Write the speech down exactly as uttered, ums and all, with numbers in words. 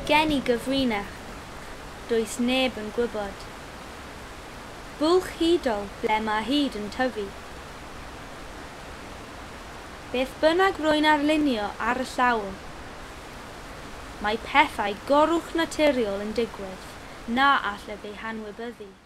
gen I gyfrinach, does neb yn gwybod. Bwlch hudol ble mae hyd yn tyfu. Beth bynnag rwy'n arlunio ar y llawr, mae pethau gorwch naturiol yn digwydd na allaf eu hanwybyddu.